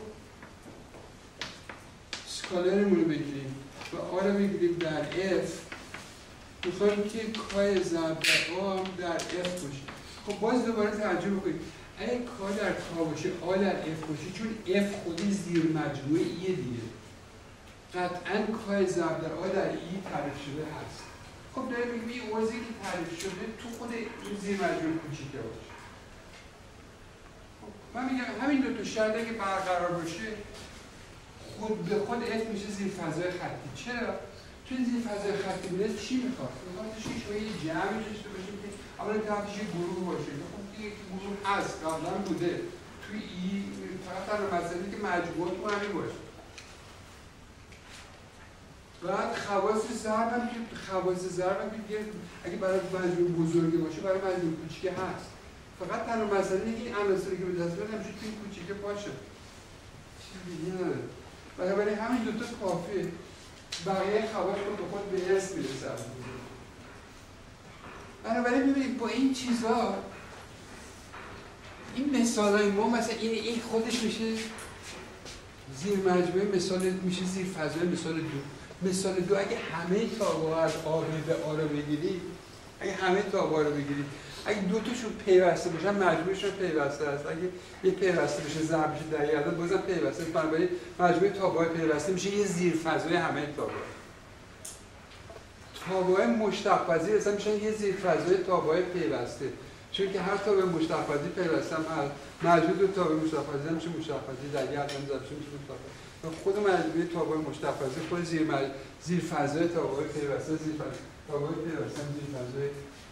S1: اسکالرمون رو بگیریم و آ رو بگیریم در F، میخوایم که کای ضرب در آ هم در F باشه. خب باز دوباره توجه بکنید، اگه کا در کا باشه آ در F باشه، چون F خودی زیر مجموعه ایه دیگه، قطعاً کای ضرب در آ در ای تعریف شده هست. خب داره میگم این عضوی که تعریف شده تو خود این زیر مجموعه کوچیکه باشه. من میگم همین دو تا شرط اگه برقرار باشه خود به خود F میشه زیر فضای خطی. چرا؟ چون زیر فضای خطی بوده چی میخواد؟ میخواد شما یه جمعی داشته باشیم که اولا طرفش یه گروه باشه. خب دیگه گروه هست، قبلا بوده توی ای، فقط در مسئله که مجموعه تو همین باشه. بعد خواص ضرب هم که اگه برای مجموعه بزرگی باشه برای مجموعه کوچیکه هست. فقط تنها مسئله اینه که این عناصری که به دست بیاد همیشه توی کوچیکه باشه. چیزی دیگه نداره. بنابراین همین دوتا کافیه. بقیه خواص رو به خود به اسم میرسن. بنابراین ببینید با این چیزا این مثالای ما مثلا این خودش میشه زیر مجموعه، مثال میشه زیر فضای مثال دو. مثال دو اگه همه تابع‌ها از آ به آ رو بگیرید، اگه دو تاشون پیوسته باشن مجموعشون پیوسته است. اگه یه پیوسته بشه ضرب بشه در یه عدد بازم پیوسته است. بنابراین مجموعه تابع‌های پیوسته میشه یه زیر فضای همه تابع‌ها. تابع‌های مشتق‌پذیر اصلا میشن یه زیر فضای تابع‌های پیوسته. چون که هر تابع مشتق‌پذیر پیوسته هم هست. مجموع دو تابع مشتق‌پذیر میشه مشتق‌پذیر در یه عدد ضرب میشه مشتق‌پذیر. خود مجموعه تابع مشتق‌پذیر خود زیر فضای تابع‌های پیوسته، زیر تابع‌های پیوسته زیر فضای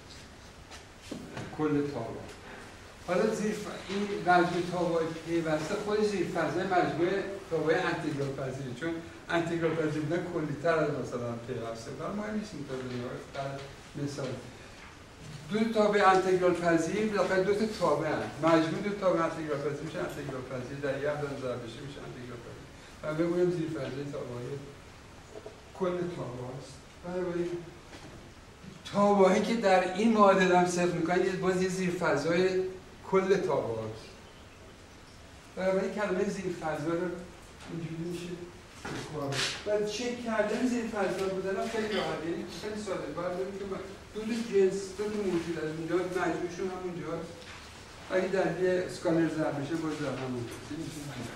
S1: کل تابع. حالا این مجموعه تابع پیوسته خود زیر فضای مجموعه تابع انتگرال پذیره، چون انتگرال پذیر بودن کلی‌تر از مثلا پیوسته. برای مهم نیست این تا مثال دو تابع انتگرال پذیر بالاخره دو تا تابع هست. مجموع دو تابع انتگرال پذیر میشه انتگرال پذیر در یه عدد ضرب بشه میشه انتگرال پذیر. و بگویم زیر فضای تابع‌های کل تابع است. بنابراین تابعی که در این معادله هم صفر میکنن باز یه زیر فضای کل تابع است. بنابراین کلمه زیر فضا رو اینجوری میشه و چک کردن زیر فضا بودن هم خیلی راحت، یعنی خیلی ساده. باید ببینید که دو جنس دو موجود از اونجا مجموعشون همونجاست. اگه در یه اسکالر ضرب بشه باز در همونجاست.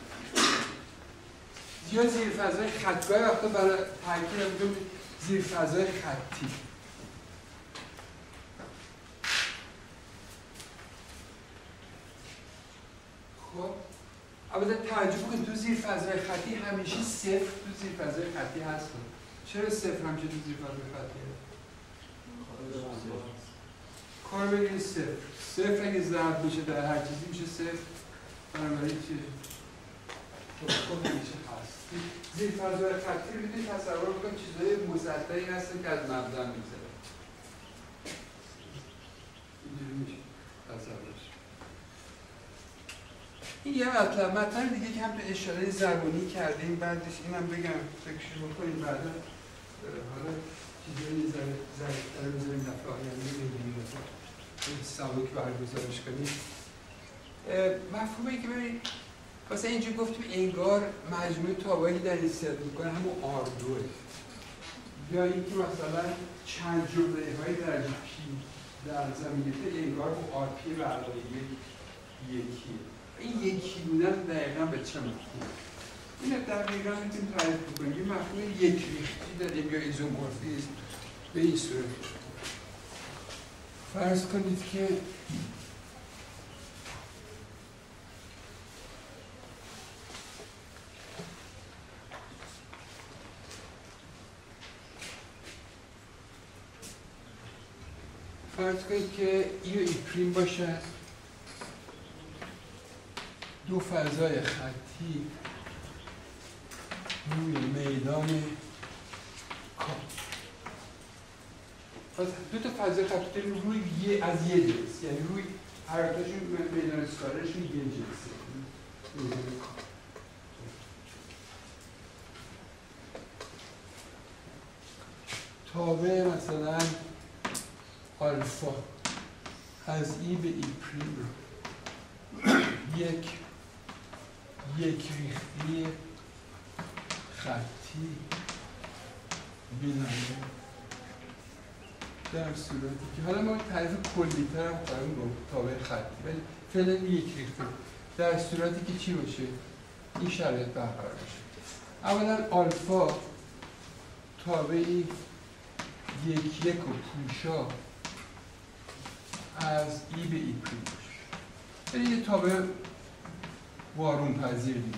S1: یا زیر فضای خط، گاهی وقتا برای ترکیب زیر فضای خطی. خب البته توجه کنید تو زیر فضای خطی همیشه صفر تو زیر فضای خطی هست. چرا صفر همیشه تو زیر فضای خطیه؟ کار بگیرید صفر اگه ضرب میشه در هر چیزی میشه صفر. بنابراین چیه؟ خب همیشه هست. زیر فضای خطی رو میتونید تصور کنید چیزهای مسطحی هستن که از مبدا میگذره. اینجوری میشه تصورش. این یه مطلب دیگه که هم تو اشاره زبانی کردیم، بعدش اینم بگم فکرش بکنیم بعدا حالا چیزایی ظریف‌تر بذاریم دفعه آینده بگیم سبک برگزارش کنیم. مفهومه که ببینید واسه اینجا گفتیم انگار مجموعه تابعی در این صدر میکنه همون R2 یا اینکه مثلا چند جمله‌های درجه P در زمینه انگار با RP به علاوه یکیه. این یکی بودن دقیقا به چه مفهوم؟ این دقیقا میتونیم تعریف بکنیم. یه مفهوم یک ریختی داریم یا ایزومورفیسم به این صورت. فرض کنید که ای و ای پریم باشه دو فضای خطی روی میدان کام. پس دو تا فضای خطی روی از یه جنس، یعنی روی حرکتشون میدان اسکالرشون یه جنسه. تابع مثلا آلفا از ای به ای پریم رو یک ریختی خطی بیننده در صورتی که حالا ما تعریف کلی تر هم خواهیم با تابع خطی ولی فعلا یک ریختی در صورتی که چی باشه؟ این شرایط برقرار باشه. اولا آلفا تابع یک و پوشا از ای به ای پریم باشه. یعنی یه تابع وارون پذیر دیگه.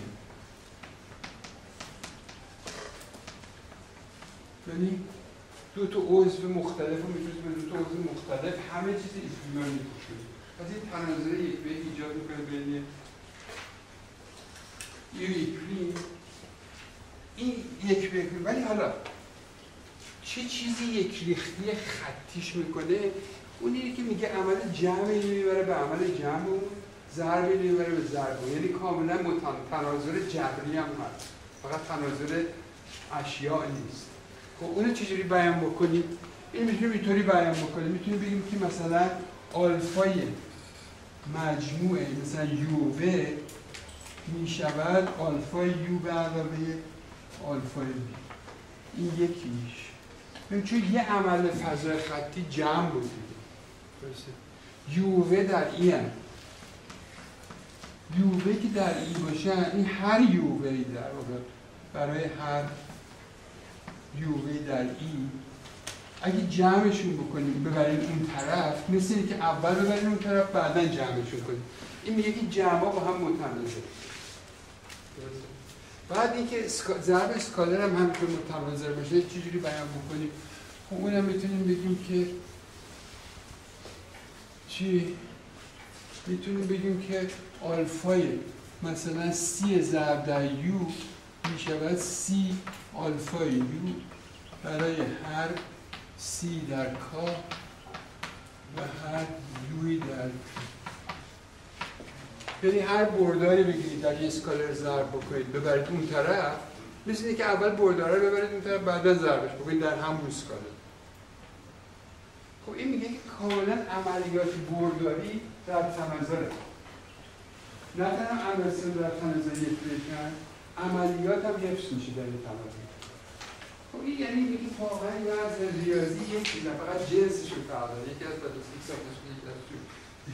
S1: یعنی دو تا عضو مختلف رو میتونید به دو تا عضو مختلف همه چیز ایپریمر میپوشه. پس این تناظر یک به یک ایجاد میکنه بین ایپریم این یک به یک. ولی حالا چه چیزی یک ریختی خطیش میکنه؟ اون اینه که میگه عمل جمعی میبره به عمل جمع و ضربی میبره به ضرب. یعنی کاملا تناظر جبری هم هست، فقط تناظر اشیاء نیست. خب اونو چجوری بیان بکنیم؟ این میتونیم اینطوری بیان بکنیم. میتونیم بگیم که مثلا آلفای مجموعه مثلا یووه میشود آلفای یو به علاوه آلفای بی. این یکیش. چون یه عمل فضای خطی جمع بود. یووه در ای هم. یووه که در ای باشه این هر یووهی در واقع برای هر یووه در ای اگه جمعشون بکنیم ببریم اون طرف مثل اینه که اول ببریم اون طرف بعدا جمعشون کنیم. این میگه که جمع‌ها با هم متناظر. بعد اینکه ضرب اسکالر هم همینطور متناظر باشه چجوری بیان بکنیم؟ خب اونم میتونیم بگیم که چی؟ میتونیم بگیم که آلفای مثلا سی ضرب در یو میشود سی آلفای یو برای هر سی در کا و هر یوی در پی. یعنی هر برداری بگیرید در یه اسکالر ضرب بکنید ببرید اون طرف مثل اینه که اول برداره رو ببرید اون طرف بعدا ضربش بکنید در همون اسکالر. خب این میگه که کاملا عملیات برداری در تناظره. نه تنها عملیات در تناظر یک به یکن، عملیات هم حفظ میشه در این تناظر. خب این یعنی میگه که واقعا یه از ریاضی یک چیز نه، فقط جنسش رو فرق داره. یکی از پدوسیک ساختش یکی از چون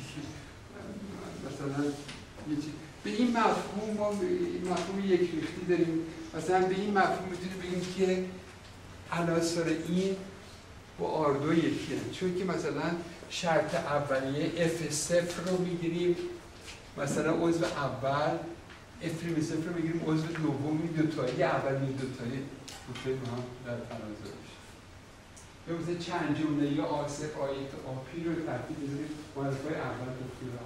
S1: مثلا یه چیز به این مفهوم ما مفهوم یک ریختی داریم. مثلا به این مفهوم میتونیم بگیم که عناصر این با آردو یکی هست. چون که مثلا شرط اولیه F0 رو میگیریم مثلا عضو اول، F' صفر رو میگیریم عضو دوم، این دوتایی اولی دوتایی با هم در تناظر میشه. یا مثلا چند جمله یا آصف آیت آپی رو ترتیب بزنیم معرفای اول دوتایی رو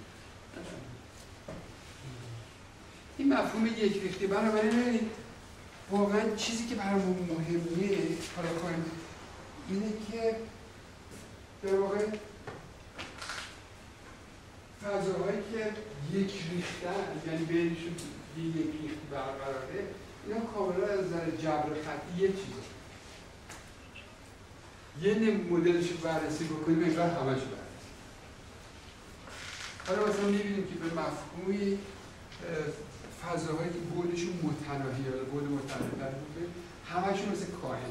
S1: این مفهوم یک ریختی. بنابراین واقعا چیزی که برامون مهمه حالا کنیم اینه که در واقع فضاهایی که یک ریختن یعنی بینشون یک ریختی برقراره اینا کاملا از نظر جبر خطی یک چیزه. یه مدلش رو بررسی بکنیم انگار همش بررسی. حالا مثلا میبینیم که به مفهومی فضاهایی که بعدشون متناهیه یا بعد متناهی‌تر بوده همشون مثل کاهن.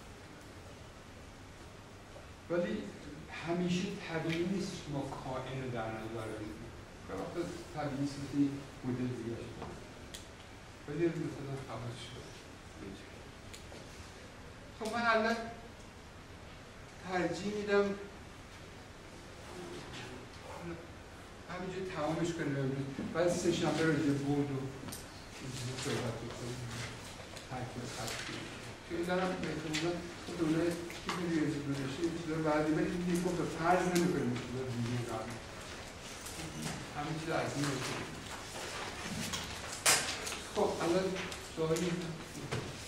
S1: ولی همیشه طبیعی نیست که ما کائن رو در نظر بگیریم. وقتا طبیعی نیست که مدل دیگه شده. ولی مثلا خواهد شد. خب من الان ترجیح میدم همینجور تمامش کنیم امروز. بعد سه شنبه رو یه بود و صحبت بکنیم. ترکیب خطی. چون دارم احتمالا تو دوله که ریاضی گذاشته این چیزا رو بعدی ولی دیگه گفت فرض نمی‌کنیم چیزا رو دیگه قبل. همین چیز از این رو. خب الان سوالی